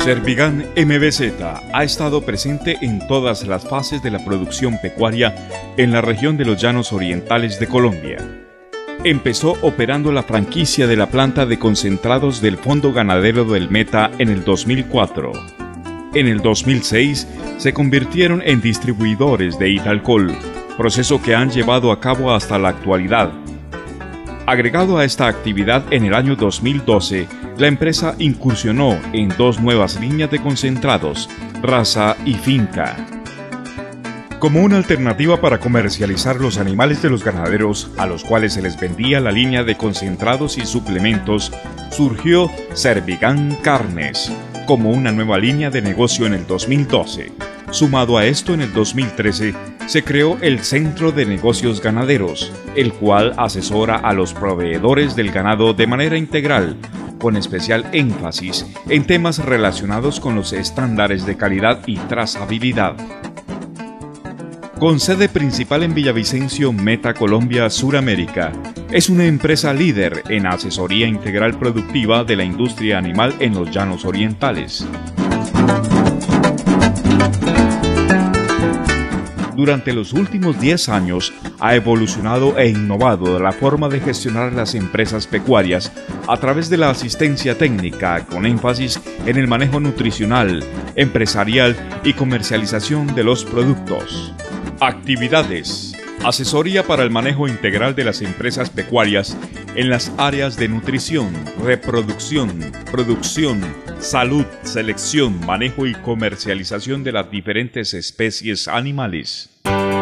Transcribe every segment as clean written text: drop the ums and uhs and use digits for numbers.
Servigan MBZ ha estado presente en todas las fases de la producción pecuaria en la región de los Llanos Orientales de Colombia. Empezó operando la franquicia de la planta de concentrados del Fondo Ganadero del Meta en el 2004. En el 2006 se convirtieron en distribuidores de Italcol, proceso que han llevado a cabo hasta la actualidad. Agregado a esta actividad en el año 2012, la empresa incursionó en dos nuevas líneas de concentrados, raza y finca. Como una alternativa para comercializar los animales de los ganaderos, a los cuales se les vendía la línea de concentrados y suplementos, surgió Servigan Carnes, como una nueva línea de negocio en el 2012. Sumado a esto, en el 2013, se creó el Centro de Negocios Ganaderos, el cual asesora a los proveedores del ganado de manera integral, con especial énfasis en temas relacionados con los estándares de calidad y trazabilidad. Con sede principal en Villavicencio, Meta Colombia Suramérica, es una empresa líder en asesoría integral productiva de la industria animal en los Llanos Orientales. Durante los últimos 10 años ha evolucionado e innovado la forma de gestionar las empresas pecuarias a través de la asistencia técnica con énfasis en el manejo nutricional, empresarial y comercialización de los productos. Actividades: asesoría para el manejo integral de las empresas pecuarias en las áreas de nutrición, reproducción, producción, salud, selección, manejo y comercialización de las diferentes especies animales.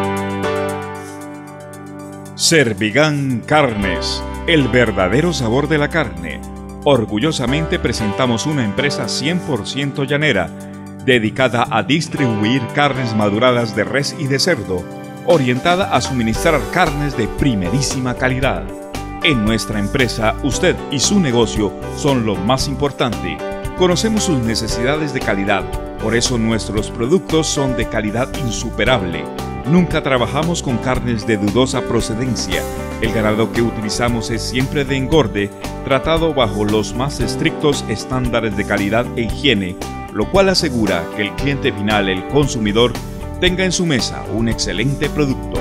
Servigan Carnes, el verdadero sabor de la carne. Orgullosamente presentamos una empresa 100% llanera, dedicada a distribuir carnes maduradas de res y de cerdo, orientada a suministrar carnes de primerísima calidad. En nuestra empresa, usted y su negocio son lo más importante. Conocemos sus necesidades de calidad, por eso nuestros productos son de calidad insuperable. Nunca trabajamos con carnes de dudosa procedencia. El ganado que utilizamos es siempre de engorde, tratado bajo los más estrictos estándares de calidad e higiene, lo cual asegura que el cliente final, el consumidor, tenga en su mesa un excelente producto.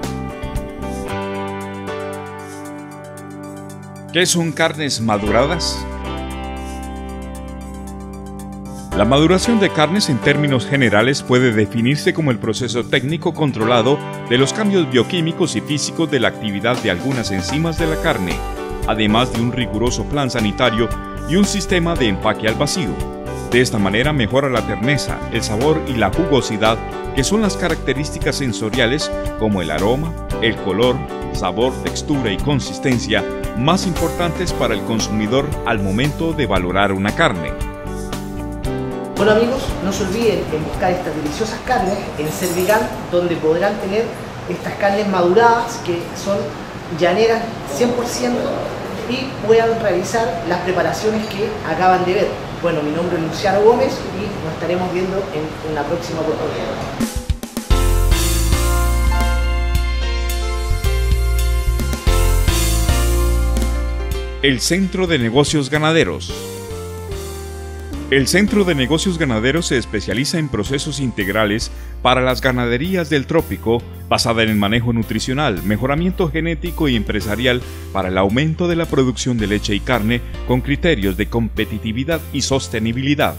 ¿Qué son carnes maduradas? La maduración de carnes en términos generales puede definirse como el proceso técnico controlado de los cambios bioquímicos y físicos de la actividad de algunas enzimas de la carne, además de un riguroso plan sanitario y un sistema de empaque al vacío. De esta manera mejora la terneza, el sabor y la jugosidad, que son las características sensoriales como el aroma, el color, sabor, textura y consistencia más importantes para el consumidor al momento de valorar una carne. Bueno amigos, no se olviden en buscar estas deliciosas carnes en Servigan, donde podrán tener estas carnes maduradas que son llaneras 100% y puedan realizar las preparaciones que acaban de ver. Bueno, mi nombre es Luciano Gómez y nos estaremos viendo en una próxima oportunidad. El Centro de Negocios Ganaderos. El Centro de Negocios Ganaderos se especializa en procesos integrales para las ganaderías del trópico, basada en el manejo nutricional, mejoramiento genético y empresarial para el aumento de la producción de leche y carne con criterios de competitividad y sostenibilidad.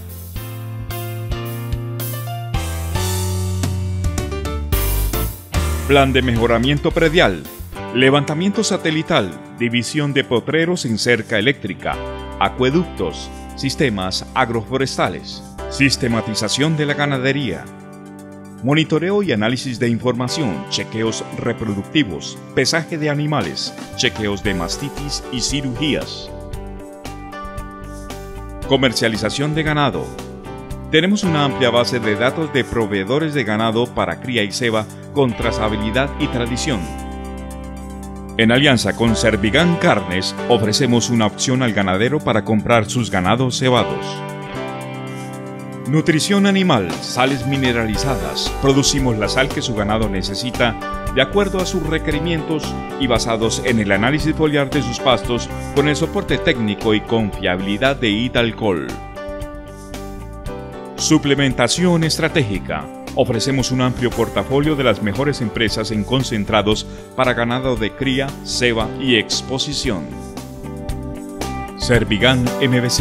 Plan de mejoramiento predial, levantamiento satelital, división de potreros en cerca eléctrica, acueductos, sistemas agroforestales, sistematización de la ganadería, monitoreo y análisis de información, chequeos reproductivos, pesaje de animales, chequeos de mastitis y cirugías. Comercialización de ganado. Tenemos una amplia base de datos de proveedores de ganado para cría y ceba con trazabilidad y tradición. En alianza con Servigan Carnes, ofrecemos una opción al ganadero para comprar sus ganados cebados. Nutrición animal, sales mineralizadas. Producimos la sal que su ganado necesita de acuerdo a sus requerimientos y basados en el análisis foliar de sus pastos con el soporte técnico y confiabilidad de Italcol. Suplementación estratégica. Ofrecemos un amplio portafolio de las mejores empresas en concentrados para ganado de cría, ceba y exposición. Servigan MBZ.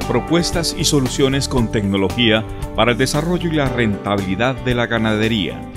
Propuestas y soluciones con tecnología para el desarrollo y la rentabilidad de la ganadería.